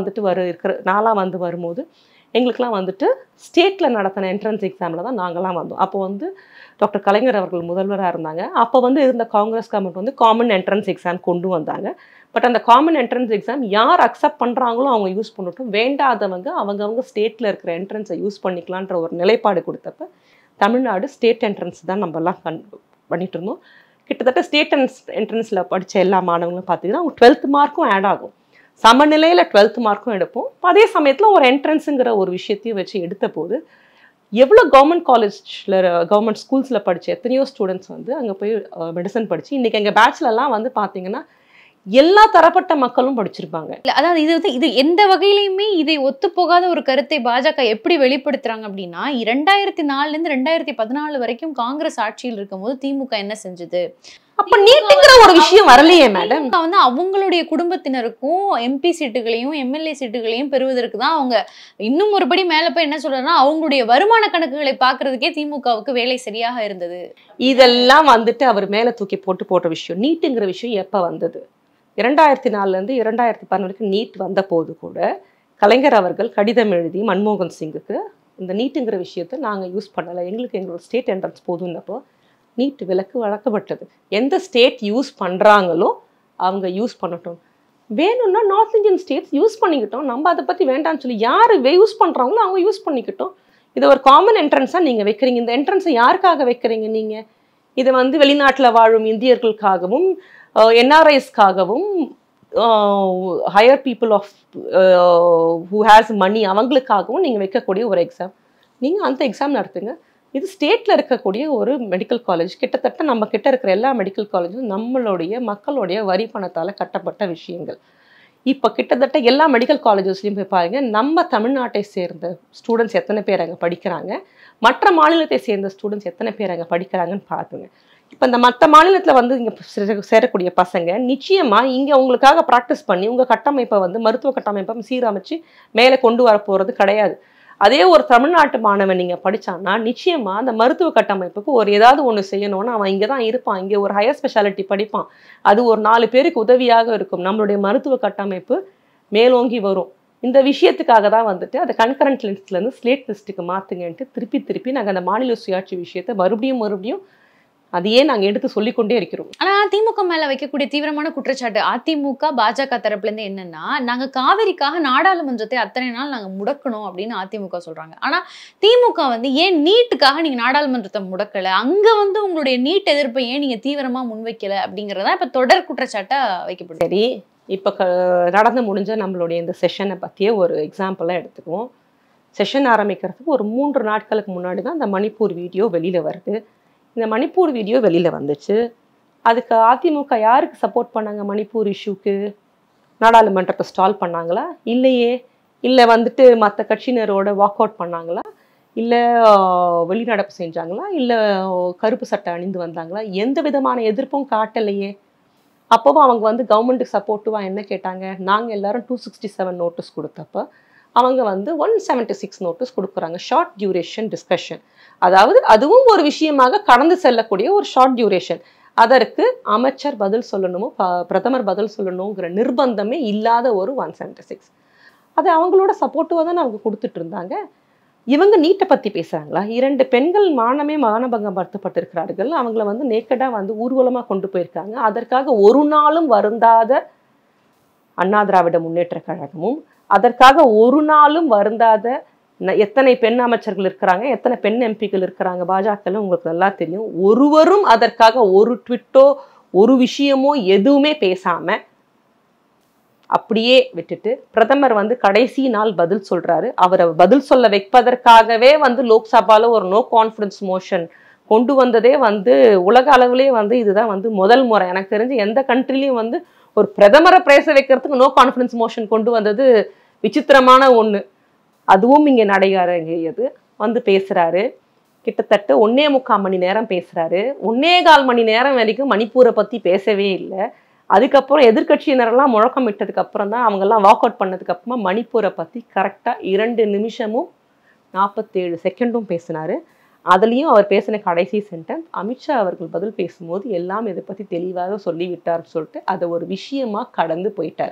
வந்து வரும்போது எங்களுக்கெலாம் வந்துட்டு ஸ்டேட்டில் நடத்தின என்ட்ரன்ஸ் எக்ஸாமில் தான் நாங்கள்லாம் வந்தோம். அப்போ வந்து டாக்டர் கலைஞர் அவர்கள் முதல்வராக இருந்தாங்க. அப்போ வந்து இருந்த காங்கிரஸ் கவர்மெண்ட் வந்து காமன் என்ட்ரன்ஸ் எக்ஸாம் கொண்டு வந்தாங்க. பட் அந்த காமன் என்ட்ரன்ஸ் எக்ஸாம் யார் அக்செப்ட் பண்ணுறாங்களோ அவங்க யூஸ் பண்ணட்டும், வேண்டாதவங்க அவங்கவுங்க ஸ்டேட்டில் இருக்கிற என்ட்ரன்ஸை யூஸ் பண்ணிக்கலான்ற ஒரு நிலைப்பாடு கொடுத்தப்ப தமிழ்நாடு ஸ்டேட் என்ட்ரன்ஸ் தான் நம்மலாம் பண்ணிட்டு இருந்தோம். கிட்டத்தட்ட ஸ்டேட் என்ட்ரன்ஸில் படித்த எல்லா மாணவங்களும் பார்த்தீங்கன்னா அவங்க 12th மார்க்கும் ஆட் ஆகும். சமநிலையில் 12th மார்க்கும் எடுப்போம். அதே சமயத்தில் ஒரு என்ட்ரன்ஸுங்கிற ஒரு விஷயத்தையும் வச்சு எடுத்த போது எவ்வளோ கவர்மெண்ட் காலேஜில் கவர்மெண்ட் ஸ்கூல்ஸில் படித்த எத்தனையோ ஸ்டூடெண்ட்ஸ் வந்து அங்கே போய் மெடிசன் படித்து இன்றைக்கி எங்கள் பேட்ச்லலாம் வந்து பார்த்தீங்கன்னா எல்லா தரப்பட்ட மக்களும் படிச்சிருப்பாங்க. அதாவது இது எந்த வகையிலையுமே இதை ஒத்துப்போகாத ஒரு கருத்தை பாஜக எப்படி வெளிப்படுத்துறாங்க அப்படின்னா, 2004 2014 வரைக்கும் காங்கிரஸ் ஆட்சியில் இருக்கும்போது திமுக என்ன செஞ்சது? அப்ப நீட்டுங்கிற ஒரு விஷயம் வரலையே மேடம். வந்து அவங்களுடைய குடும்பத்தினருக்கும் எம்பி சீட்டுகளையும் எம்எல்ஏ சீட்டுகளையும் பெறுவதற்கு தான் அவங்க இன்னும் ஒருபடி மேல போய் என்ன சொல்றாங்கன்னா, அவங்களுடைய வருமான கணக்குகளை பாக்குறதுக்கே திமுகவுக்கு வேலை சரியாக இருந்தது. இதெல்லாம் வந்துட்டு அவர் மேல தூக்கி போட்ட விஷயம். நீட்டுங்கிற விஷயம் எப்ப வந்தது? 2004 2011 வரைக்கும் நீட் வந்த போது கூட கலைஞர் அவர்கள் கடிதம் எழுதி மன்மோகன் சிங்குக்கு இந்த நீட்டுங்கிற விஷயத்தை நாங்கள் யூஸ் பண்ணலை, எங்களுக்கு எங்களோட ஸ்டேட் என்ட்ரன்ஸ் போதுன்னப்போ நீட் விலக்கு வழங்கப்பட்டது. எந்த ஸ்டேட் யூஸ் பண்ணுறாங்களோ அவங்க யூஸ் பண்ணட்டும், வேணும்னா நார்த் இந்தியன் ஸ்டேட்ஸ் யூஸ் பண்ணிக்கிட்டோம், நம்ம அதை பற்றி வேண்டாம்னு சொல்லி யார் யூஸ் பண்ணுறாங்களோ அவங்க யூஸ் பண்ணிக்கிட்டோம். இதை ஒரு காமன் என்ட்ரன்ஸாக நீங்கள் வைக்கிறீங்க. இந்த என்ட்ரன்ஸை யாருக்காக வைக்கிறீங்க நீங்கள்? இதை வந்து வெளிநாட்டில் வாழும் இந்தியர்களுக்காகவும் என்ஆர்ஐஸ்க்காகவும் higher people of who has money அவங்களுக்காகவும் நீங்கள் வைக்கக்கூடிய ஒரு எக்ஸாம். நீங்கள் அந்த எக்ஸாம் நடத்துங்க. இது ஸ்டேட்டில் இருக்கக்கூடிய ஒரு மெடிக்கல் காலேஜ். கிட்டத்தட்ட நம்ம கிட்ட இருக்கிற எல்லா மெடிக்கல் காலேஜும் நம்மளுடைய மக்களுடைய வரி பணத்தால் கட்டப்பட்ட விஷயங்கள். இப்போ கிட்டத்தட்ட எல்லா மெடிக்கல் காலேஜஸ்லையும் போய் பாருங்கள், நம்ம தமிழ்நாட்டை சேர்ந்த ஸ்டூடெண்ட்ஸ் எத்தனை பேர் அங்கே படிக்கிறாங்க, மற்ற மாநிலத்தை சேர்ந்த ஸ்டூடெண்ட்ஸ் எத்தனை பேர் அங்கே படிக்கிறாங்கன்னு பார்த்துங்க. இப்போ இந்த மற்ற மாநிலத்தில் வந்து இங்கே சேரக்கூடிய பசங்க நிச்சயமாக இங்கே உங்களுக்காக ப்ராக்டிஸ் பண்ணி உங்கள் கட்டமைப்பை வந்து மருத்துவ கட்டமைப்பை சீரமைச்சு மேலே கொண்டு வர போகிறது கிடையாது. அதே ஒரு தமிழ்நாட்டு மாணவன் நீங்கள் படித்தான்னா நிச்சயமாக அந்த மருத்துவ கட்டமைப்புக்கு ஒரு ஏதாவது ஒன்று செய்யணும்னா அவன் இங்கே தான் இருப்பான், இங்கே ஒரு ஹையர் ஸ்பெஷாலிட்டி படிப்பான், அது ஒரு 4 பேருக்கு உதவியாக இருக்கும், நம்மளுடைய மருத்துவ கட்டமைப்பு மேலோங்கி வரும். இந்த விஷயத்துக்காக தான் வந்துட்டு அதை கன்கரண்ட் லிஸ்ட்லேருந்து ஸ்டேட் லிஸ்ட்டுக்கு மாற்றுங்கன்ட்டு திருப்பி நாங்கள் அந்த மாநில சுயாட்சி விஷயத்தை மறுபடியும் அதையே நாங்க எடுத்து சொல்லிக்கொண்டே இருக்கிறோம். ஆனா திமுக மேல வைக்கக்கூடிய தீவிரமான குற்றச்சாட்டு அதிமுக பாஜக தரப்புல இருந்து என்னன்னா, நாங்க காவிரிக்காக நாடாளுமன்றத்தை அத்தனை நாள் நாங்க முடக்கணும் அப்படின்னு அதிமுக சொல்றாங்க. ஆனா திமுக வந்து ஏன் நீட்டுக்காக நீங்க நாடாளுமன்றத்தை முடக்கல, அங்க வந்து உங்களுடைய நீட் எதிர்ப்பை ஏன் நீங்க தீவிரமா முன்வைக்கல அப்படிங்கறதா இப்ப தொடர் குற்றச்சாட்டா வைக்கப்படுது. சரி, இப்ப நடந்து முடிஞ்ச நம்மளுடைய இந்த செஷனை பத்தியே ஒரு எக்ஸாம்பிளா எடுத்துக்குவோம். செஷன் ஆரம்பிக்கிறதுக்கு ஒரு 3 நாட்களுக்கு முன்னாடி தான் இந்த மணிப்பூர் வீடியோ வெளியில வருது. இந்த மணிப்பூர் வீடியோ வெளியில வந்துச்சு. அதுக்கு அதிமுக யாருக்கு சப்போர்ட் பண்ணாங்க? மணிப்பூர் இஷ்யூக்கு நாடாளுமன்றத்தை ஸ்டால் பண்ணாங்களா? இல்லையே. இல்லை வந்துட்டு மற்ற கட்சியினரோட வாக் அவுட் பண்ணாங்களா? இல்லை வெளிநடப்பு செஞ்சாங்களா? இல்லை கருப்பு சட்டை அணிந்து வந்தாங்களா? எந்த விதமான எதிர்ப்பும் காட்டலையே. அப்போவும் அவங்க வந்து கவர்மெண்ட்டுக்கு சப்போர்ட்டிவாக என்ன கேட்டாங்க? நாங்கள் எல்லாரும் 267 நோட்டீஸ் கொடுத்தப்போ அவங்க வந்து 176 நோட்டீஸ் கொடுக்குறாங்க. ஷார்ட் டியூரேஷன் டிஸ்கஷன், அதாவது அதுவும் ஒரு விஷயமாக கடந்து செல்லக்கூடிய ஒரு ஷார்ட் டியூரேஷன். அதற்கு அமைச்சர் பதில் சொல்லணுமோ பிரதமர் பதில் சொல்லணுங்கிற நிர்பந்தமே இல்லாத ஒரு 176. அது அவங்களோட சப்போர்ட்டிவாக தானே அவங்க கொடுத்துட்டு இருந்தாங்க. இவங்க நீட்டை பற்றி பேசுகிறாங்களா? 2 பெண்கள் மானபங்கம் படுத்தப்பட்டிருக்கிறார்கள். அவங்கள வந்து நேக்கடாக வந்து ஊர்வலமாக கொண்டு போயிருக்காங்க. அதற்காக ஒரு நாளும் வருந்தாத அண்ணா திராவிட முன்னேற்ற கழகமும், அதற்காக ஒரு நாளும் வருந்தாத எத்தனை பெண் அமைச்சர்கள் இருக்கிறாங்க, எத்தனை பெண் எம்பிக்கள் இருக்கிறாங்க பாஜகல, உங்களுக்கு நல்லா தெரியும். ஒருவரும் அதற்காக ஒரு ட்விட்டோ ஒரு விஷயமோ எதுவுமே பேசாம அப்படியே விட்டுட்டு பிரதமர் வந்து கடைசி நாள் பதில் சொல்றாரு. அவரை பதில் சொல்ல வைப்பதற்காகவே வந்து லோக்சபால ஒரு நோ கான்ஃபிடன்ஸ் மோஷன் கொண்டு வந்ததே வந்து உலக அளவுலேயே வந்து இதுதான் வந்து முதல் முறை. எனக்கு தெரிஞ்சு எந்த கண்ட்ரிலையும் வந்து ஒரு பிரதமரை பேச வைக்கிறதுக்கு நோ கான்ஃபிடன்ஸ் மோஷன் கொண்டு வந்தது விசித்திரமான ஒன்று. அதுவும் இங்கே நடையாறது வந்து பேசுகிறாரு. கிட்டத்தட்ட 1.25 மணி நேரம் பேசுகிறாரு. 1.25 மணி நேரம் வரைக்கும் மணிப்பூரை பற்றி பேசவே இல்லை. அதுக்கப்புறம் எதிர்கட்சியினரெல்லாம் முழக்கம் விட்டதுக்கப்புறம் தான் அவங்கெல்லாம் வாக் அவுட் பண்ணதுக்கப்புறமா மணிப்பூரை பற்றி கரெக்டாக 2 நிமிஷமும் 47 செகண்டும் பேசினார். அதுலேயும் அவர் பேசின கடைசி சென்டென்ஸ், அமித்ஷா அவர்கள் பதில் பேசும்போது எல்லாம் இதை பற்றி தெளிவாக சொல்லிவிட்டார்னு சொல்லிட்டு அதை ஒரு விஷயமாக கடந்து போயிட்டார்.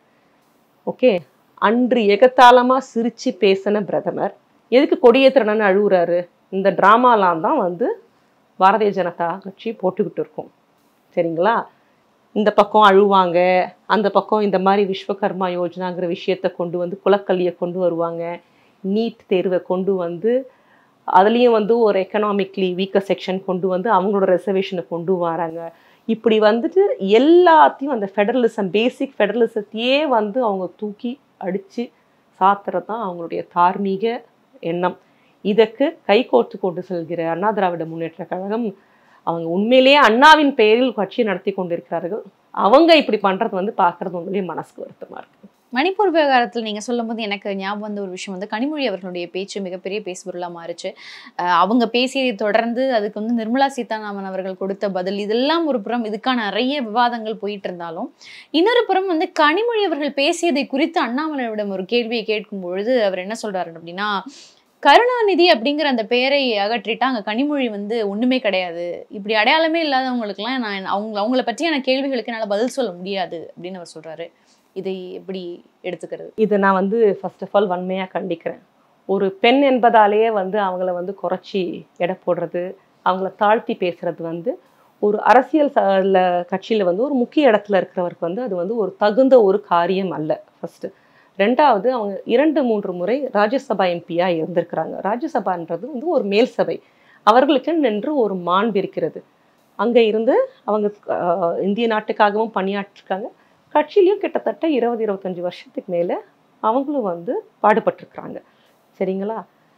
ஓகே, அன்று எகத்தாளமாக சிரித்து பேசின பிரதமர் எதுக்கு கொடியேற்றணும்னு அழுகுறாரு? இந்த ட்ராமாலாம் தான் வந்து பாரதிய ஜனதா கட்சி போட்டுக்கிட்டு இருக்கோம். சரிங்களா? இந்த பக்கம் அழுவாங்க, அந்த பக்கம் இந்த மாதிரி விஸ்வகர்மா யோஜனாங்கிற விஷயத்தை கொண்டு வந்து குலக்கல்வியை கொண்டு வருவாங்க, நீட் தேர்வை கொண்டு வந்து அதுலேயும் வந்து ஒரு எக்கனாமிக்லி வீக்கர் செக்ஷன் கொண்டு வந்து அவங்களோட ரிசர்வேஷனை கொண்டு வராங்க. இப்படி வந்துட்டு எல்லாத்தையும் அந்த ஃபெடரலிசம், பேசிக் ஃபெடரலிசத்தையே வந்து அவங்க தூக்கி அடித்து சாத்துறது தான் அவங்களுடைய தார்மீக எண்ணம். இதற்கு கைகோர்த்து கொண்டு செல்கிற அண்ணா திராவிட முன்னேற்ற கழகம் அவங்க உண்மையிலேயே அண்ணாவின் பெயரில் கட்சி நடத்தி கொண்டிருக்கிறார்கள். அவங்க இப்படி பண்ணுறது வந்து பார்க்குறது உண்மையிலேயே மனசுக்கு வருத்தமாக இருக்குது. மணிப்பூர் விவகாரத்தில் நீங்கள் சொல்லும்போது எனக்கு ஞாபகம் வந்த ஒரு விஷயம் வந்து கனிமொழி அவர்களுடைய பேச்சு மிகப்பெரிய பேசுபொருளாக மாறிச்சு. அவங்க பேசியதை தொடர்ந்து அதுக்கு வந்து நிர்மலா சீதாராமன் அவர்கள் கொடுத்த பதில், இதெல்லாம் ஒரு புறம் இதுக்கான நிறைய விவாதங்கள் போயிட்டு இருந்தாலும், இன்னொரு புறம் வந்து கனிமொழி அவர்கள் பேசியதை குறித்து அண்ணாமலையிடம் ஒரு கேள்வியை கேட்கும் பொழுது அவர் என்ன சொல்றாரு அப்படின்னா, கருணாநிதி அப்படிங்கிற அந்த பெயரை அகற்றிட்டா அங்கே கனிமொழி வந்து ஒன்றுமே கிடையாது, இப்படி அடையாளமே இல்லாதவங்களுக்குலாம் நான் அவங்கள பற்றியான கேள்விகளுக்கு என்னால் பதில் சொல்ல முடியாது அப்படின்னு அவர் சொல்றாரு. இதை எப்படி எடுத்துக்கிறது? இதை நான் வந்து ஃபர்ஸ்ட் ஆஃப் ஆல் வன்மையாக கண்டிக்கிறேன். ஒரு பெண் என்பதாலேயே வந்து அவங்கள வந்து குறைச்சி எடை போடுறது, அவங்கள தாழ்த்தி பேசுறது வந்து ஒரு அரசியல் கட்சியில் வந்து ஒரு முக்கிய இடத்துல இருக்கிறவருக்கு வந்து அது வந்து ஒரு தகுந்த ஒரு காரியம் அல்ல. ஃபர்ஸ்ட்டு. ரெண்டாவது, அவங்க 2-3 முறை ராஜ்யசபா எம்பியாக இருந்திருக்கிறாங்க. ராஜ்யசபான்றது வந்து ஒரு மேல் சபை, அவர்களுக்கு நின்று ஒரு மாண்பு இருக்கிறது. அங்கே இருந்து அவங்க இந்திய நாட்டுக்காகவும் பணியாற்றிருக்காங்க. கட்சியிலையும் கிட்டத்தட்ட 20-25 வருஷத்துக்கு மேலே அவங்களும் வந்து பாடுபட்டிருக்கிறாங்க. சரிங்களா?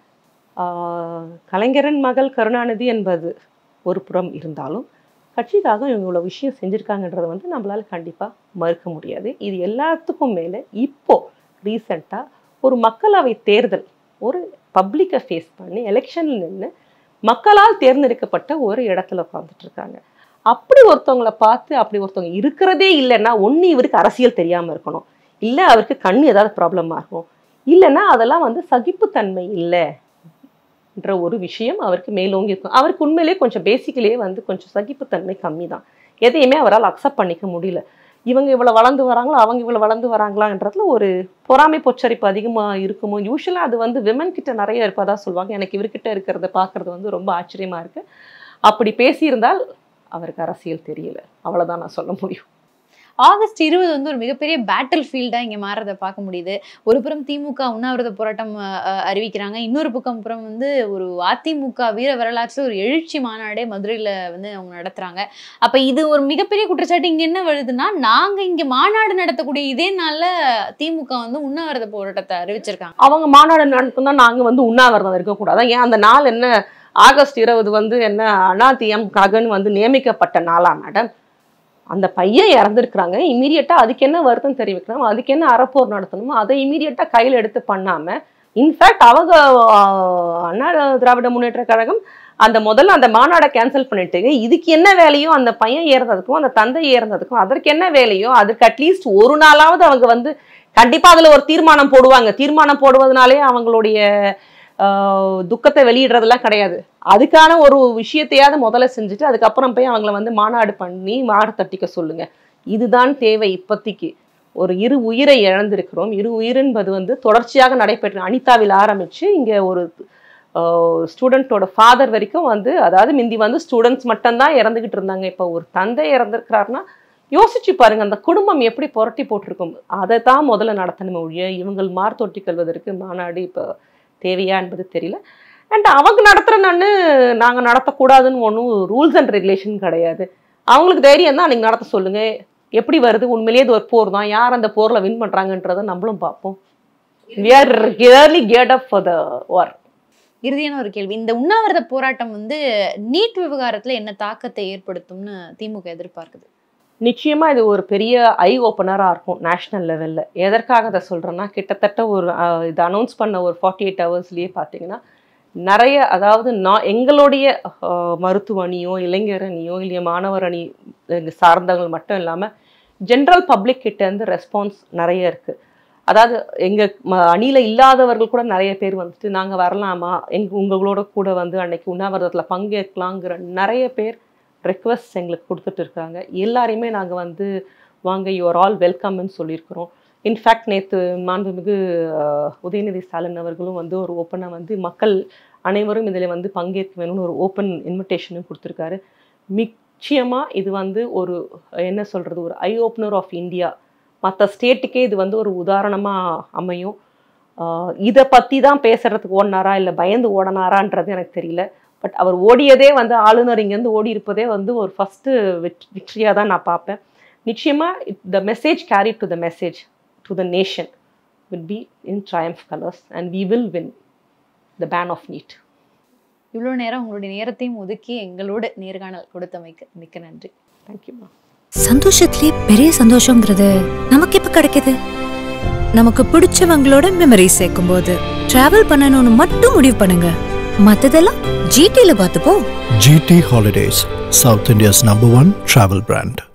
கலைஞரின் மகள் கருணாநிதி என்பது ஒரு புறம் இருந்தாலும் கட்சிக்காக இவ்வளோ விஷயம் செஞ்சுருக்காங்கன்றதை வந்து நம்மளால் கண்டிப்பாக மறுக்க முடியாது. இது எல்லாத்துக்கும் மேலே இப்போ ரீசெண்டாக ஒரு மக்களவை தேர்தல், ஒரு பப்ளிக்கை ஃபேஸ் பண்ணி எலெக்ஷனில் நின்று மக்களால் தேர்ந்தெடுக்கப்பட்ட ஒரு இடத்துல உட்காந்துட்டு இருக்காங்க. அப்படி ஒருத்தவங்களை பார்த்து அப்படி ஒருத்தவங்க இருக்கிறதே இல்லைன்னா, ஒன்று இவருக்கு அரசியல் தெரியாமல் இருக்கணும், இல்லை அவருக்கு கண் ஏதாவது ப்ராப்ளமாக இருக்கும், இல்லைன்னா அதெல்லாம் வந்து சகிப்புத்தன்மை இல்லைன்ற ஒரு விஷயம் அவருக்கு மேலோங்கி இருக்கும். அவருக்கு உண்மையிலேயே கொஞ்சம் பேசிக்கலேயே வந்து கொஞ்சம் சகிப்புத்தன்மை கம்மி தான். எதையுமே அவரால் அக்செப்ட் பண்ணிக்க முடியல. இவங்க இவ்வளோ வளர்ந்து வராங்களா, அவங்க இவ்வளோ வளர்ந்து வராங்களான்றதுல ஒரு பொறாமை பொச்சரிப்பு அதிகமாக இருக்குமோ. யூஸ்வலாக அது வந்து விமன் கிட்ட நிறைய இருப்பதா சொல்லுவாங்க. எனக்கு இவர்கிட்ட இருக்கிறத பார்க்குறது வந்து ரொம்ப ஆச்சரியமாக இருக்குது. அப்படி பேசியிருந்தால் அவருக்கு அரசியல் தெரியல, அவ்வளவுதான் நான் சொல்ல முடியும். ஆகஸ்ட் 20 வந்து ஒரு மிகப்பெரிய பேட்டில் ஃபீல்டா இங்க மாறதை பார்க்க முடியுது. ஒரு புறம் திமுக உண்ணாவிரத போராட்டம் அறிவிக்கிறாங்க, இன்னொரு புறம் வந்து ஒரு அதிமுக வீர வரலாற்றுல ஒரு எழுச்சி மாநாடே மதுரையில வந்து அவங்க நடத்துறாங்க. அப்ப இது ஒரு மிகப்பெரிய குற்றச்சாட்டு இங்க என்ன வருதுன்னா, நாங்க இங்க மாநாடு நடத்தக்கூடிய இதே நாள்ல திமுக வந்து உண்ணாவிரத போராட்டத்தை அறிவிச்சிருக்காங்க. அவங்க மாநாடு நடத்தினா நாங்க வந்து உண்ணாவிரதம் இருக்கக்கூடாது. ஏன் அந்த நாள் என்ன ஆகஸ்ட் 20 வந்து என்ன ADMKன்னு வந்து நியமிக்கப்பட்ட நாளா மேடம்? அந்த பையன் இறந்துருக்குறாங்க, இமீடியட்டா அதுக்கு என்ன வருத்தம் தெரிவிக்கணும், அதுக்கு என்ன அறப்போர் நடத்தணுமோ அதை இமீடியட்டா கையில் எடுத்து பண்ணாம, இன்ஃபேக்ட் அவங்க அண்ணா திராவிட முன்னேற்ற கழகம் அந்த முதல்ல அந்த மாநாடை கேன்சல் பண்ணிட்டு இதுக்கு என்ன வேலையோ அந்த பையன் ஏறதுக்கும் அந்த தந்தை ஏறதுக்கும் அதற்கு என்ன வேலையோ அதுக்கு அட்லீஸ்ட் ஒரு நாளாவது அவங்க வந்து கண்டிப்பா அதுல ஒரு தீர்மானம் போடுவாங்க. தீர்மானம் போடுவதனாலே அவங்களுடைய துக்கத்தை வெளியிடுறதெல்லாம் கிடையாது. அதுக்கான ஒரு விஷயத்தையாவது முதல்ல செஞ்சுட்டு அதுக்கப்புறம் போய் அவங்கள வந்து மாநாடு பண்ணி மாடு தட்டிக்க சொல்லுங்க. இதுதான் தேவை. இப்போதைக்கு ஒரு 2 உயிரை இழந்திருக்கிறோம். 2 உயிர் என்பது வந்து தொடர்ச்சியாக நடைபெற்ற அனிதாவில் ஆரம்பிச்சு இங்க ஒரு ஸ்டூடெண்டோட ஃபாதர் வரைக்கும் வந்து, அதாவது முந்தி வந்து ஸ்டூடெண்ட்ஸ் மட்டும்தான் இறந்துகிட்டு இருந்தாங்க, இப்போ ஒரு தந்தை இறந்துருக்கிறாருன்னா யோசிச்சு பாருங்க அந்த குடும்பம் எப்படி புரட்டி போட்டிருக்கும். அதை தான் முதல்ல நடத்தணுமே ஒழிய இவங்கள் மார் தொட்டி கொள்வதற்கு மாநாடு இப்போ தேவையா என்பது தெரியல. அண்ட் அவங்க நடத்துகிறேன்னு நாங்கள் நடத்தக்கூடாதுன்னு ஒன்றும் ரூல்ஸ் அண்ட் ரெகுலேஷன் கிடையாது. அவங்களுக்கு தைரியம் தான் அன்றைக்கி நடத்த சொல்லுங்கள். எப்படி வருது, உண்மையிலேயே இது ஒரு போர் தான், யார் அந்த போரில் வின் பண்ணுறாங்கன்றதை நம்மளும் பார்ப்போம். We are really geared up for the war. இறுதியான ஒரு கேள்வி, இந்த உண்ணாவிரத போராட்டம் வந்து நீட் விவகாரத்தில் என்ன தாக்கத்தை ஏற்படுத்தும்னு திமுக எதிர்பார்க்குது? நிச்சயமா இது ஒரு பெரிய ஐ ஓப்பனராக இருக்கும் நேஷ்னல் லெவலில். எதற்காக அதை சொல்கிறேன்னா, கிட்டத்தட்ட ஒரு இது அனௌன்ஸ் பண்ண ஒரு 48 ஹவர்ஸ்லேயே பார்த்தீங்கன்னா நிறைய, அதாவது எங்களுடைய மருத்துவ அணியோ இளைஞர் அணியோ இல்லையா மாணவர் அணி சார்ந்தவங்க மட்டும் இல்லாமல் ஜென்ரல் பப்ளிக் கிட்டேருந்து ரெஸ்பான்ஸ் நிறைய இருக்குது. அதாவது எங்கள் அணியில் இல்லாதவர்கள் கூட நிறைய பேர் வந்துட்டு நாங்கள் வரலாமா, உங்களோட கூட வந்து அன்னைக்கு உண்ணாவிரதத்தில் பங்கேற்கலாங்கிற நிறைய பேர் ரெக்வஸ்ட் எங்களுக்கு கொடுத்துட்டு இருக்காங்க. எல்லாரையுமே நாங்கள் வந்து வாங்க யூஆர் ஆல் வெல்கம்னு சொல்லியிருக்கிறோம். இன்ஃபேக்ட் நேற்று மாண்புமிகு உதயநிதி ஸ்டாலின் அவர்களும் வந்து ஒரு ஓப்பனாக வந்து மக்கள் அனைவரும் இதில் வந்து பங்கேற்க வேணும்னு ஒரு ஓப்பன் இன்விடேஷனும் கொடுத்துருக்காரு. நிச்சயமாக இது வந்து ஒரு என்ன சொல்கிறது, ஒரு ஐ ஓப்பனர் ஆஃப் இந்தியா. மற்ற ஸ்டேட்டுக்கே இது வந்து ஒரு உதாரணமாக அமையும். இதை பற்றி தான் பேசுகிறதுக்கு ஓடினாரா இல்லை பயந்து ஓடனாரான்றது எனக்கு தெரியல. பட் அவர் ஓடியதே வந்து ஆளுநர் இங்கேருந்து ஓடி இருப்பதே வந்து ஒரு ஃபஸ்ட்டு விக்ட்ரியாக தான் நான் பார்ப்பேன். நிச்சயமாக the message carry to the message to the nation will be in triumph colours and we will win the ban of need. இவ்வளோ நேரம் உங்களுடைய நேரத்தையும் ஒதுக்கி எங்களோட நேர்காணல் கொடுத்தமைக்கு மிக்க நன்றி. தேங்க்யூம்மா. சந்தோஷத்துலேயே பெரிய சந்தோஷங்கிறது நமக்கு எப்போ கிடைக்குது? நமக்கு பிடிச்சவங்களோட மெமரி சேர்க்கும் போது. டிராவல் பண்ணணும்னு மட்டும் முடிவு பண்ணுங்க, மற்றதெல்லாம் GTல பார்த்துப்போம். GT Holidays, South India's #1 travel brand.